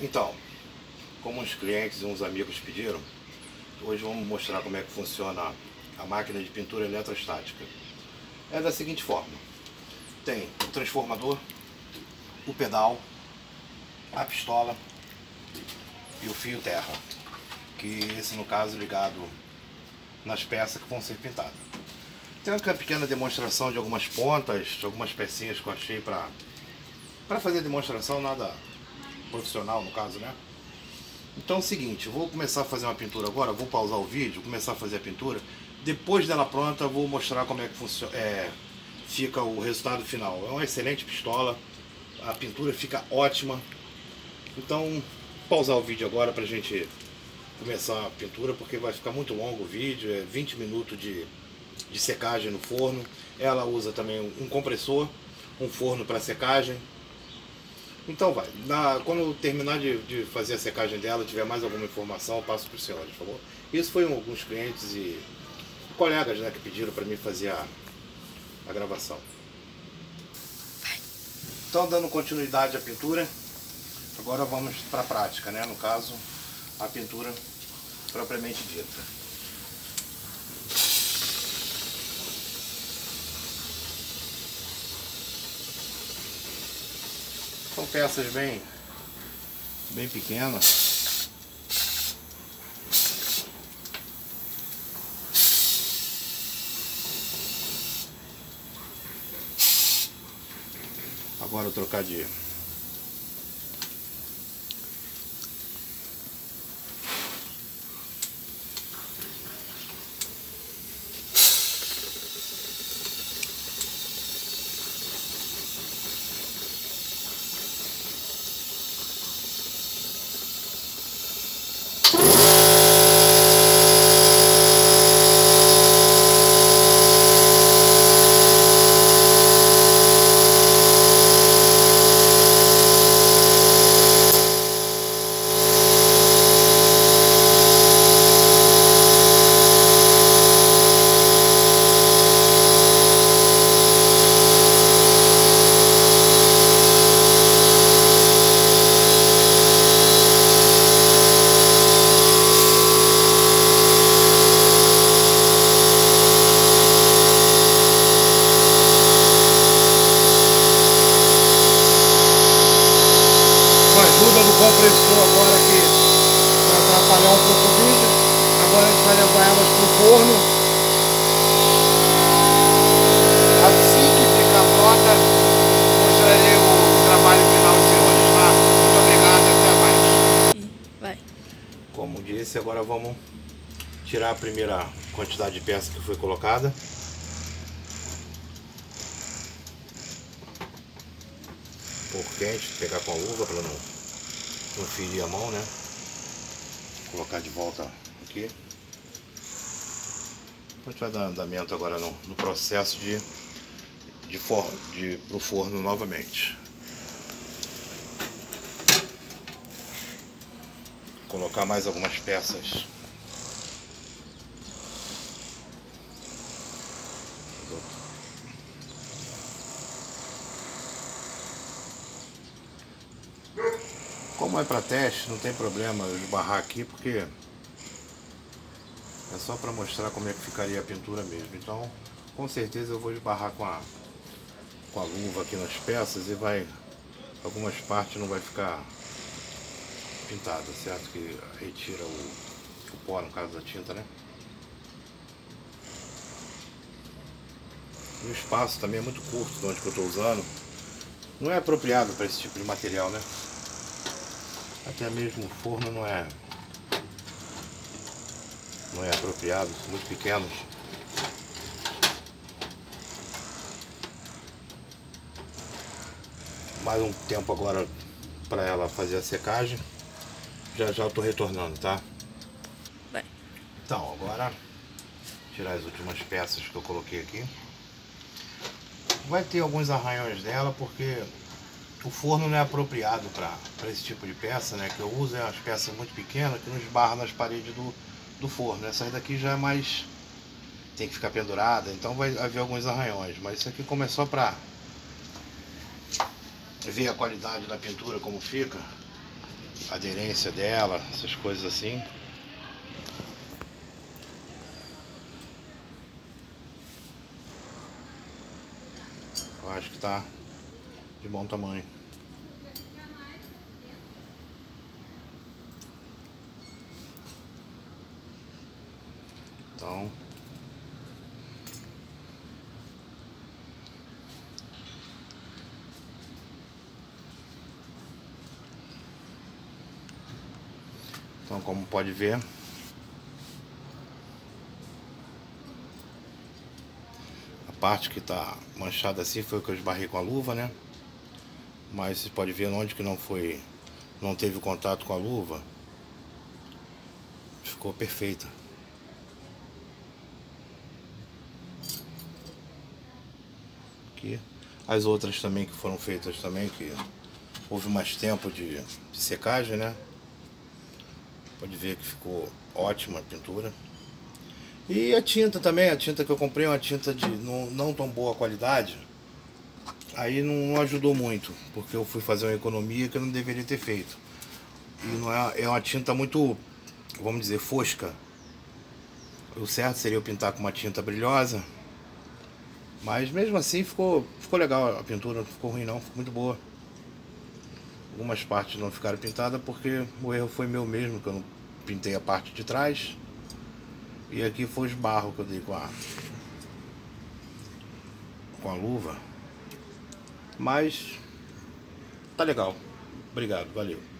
Então, como uns clientes e uns amigos pediram, hoje vamos mostrar como é que funciona a máquina de pintura eletrostática. É da seguinte forma: tem o transformador, o pedal, a pistola e o fio terra, que esse no caso ligado nas peças que vão ser pintadas. Tem uma pequena demonstração de algumas pontas, de algumas pecinhas que eu achei para fazer demonstração, nada profissional no caso, né? Então é o seguinte, eu vou começar a fazer uma pintura agora, vou pausar o vídeo, começar a fazer a pintura. Depois dela pronta, eu vou mostrar como é que funciona, fica o resultado final. É uma excelente pistola, a pintura fica ótima. Então, pausar o vídeo agora pra gente começar a pintura, porque vai ficar muito longo o vídeo, é 20 minutos de secagem no forno. Ela usa também um compressor, um forno para secagem. Então vai, quando eu terminar de fazer a secagem dela, tiver mais alguma informação, eu passo para o senhor, por favor. Isso foi alguns clientes e colegas, né, que pediram para mim fazer a gravação. Então, dando continuidade à pintura, agora vamos para a prática, né, no caso, a pintura propriamente dita. São peças bem pequenas. Agora eu trocar de ajuda do compressor agora aqui para atrapalhar um pouco o vídeo. Agora a gente vai levar elas para o forno. Assim que ficar pronta, mostrarei o trabalho final de hoje, tá? Muito obrigado e até mais. Vai. Como disse, agora vamos tirar a primeira quantidade de peça que foi colocada. Um pouco quente, pegar com a luva para não ferir a mão, né? Colocar de volta aqui. A gente vai dar andamento agora no processo pro forno novamente. Colocar mais algumas peças. Como é para teste, não tem problema eu esbarrar aqui, porque é só para mostrar como é que ficaria a pintura mesmo. Então, com certeza eu vou esbarrar com a luva aqui nas peças e algumas partes não vai ficar pintada, certo? Que retira o pó, no caso da tinta, né? E o espaço também é muito curto de onde que eu estou usando. Não é apropriado para esse tipo de material, né? Até mesmo o forno não é apropriado, muito pequenos. Mais um tempo agora para ela fazer a secagem. Já eu tô retornando, tá? Vai. Então, agora tirar as últimas peças que eu coloquei aqui. Vai ter alguns arranhões dela porque o forno não é apropriado para esse tipo de peça, né? Que eu uso as peças muito pequenas que não esbarram nas paredes do forno. Essa daqui já é mais... tem que ficar pendurada, então vai haver alguns arranhões. Mas isso aqui, como é só para ver a qualidade da pintura, como fica, aderência dela, essas coisas assim. Eu acho que tá de bom tamanho. Então, como pode ver, a parte que tá manchada assim foi o que eu esbarrei com a luva, né? Mas você pode ver onde que não teve contato com a luva, ficou perfeita. Aqui. As outras também que foram feitas também, que houve mais tempo de secagem, né? Pode ver que ficou ótima a pintura. E a tinta também, a tinta que eu comprei é uma tinta de não tão boa qualidade. Aí não ajudou muito, porque eu fui fazer uma economia que eu não deveria ter feito. E não é uma tinta muito, vamos dizer, fosca. O certo seria eu pintar com uma tinta brilhosa. Mas mesmo assim ficou legal a pintura, não ficou ruim não, ficou muito boa. Algumas partes não ficaram pintadas porque o erro foi meu mesmo, que eu não pintei a parte de trás. E aqui foi os barros que eu dei com a luva. Mas tá legal. Obrigado, valeu.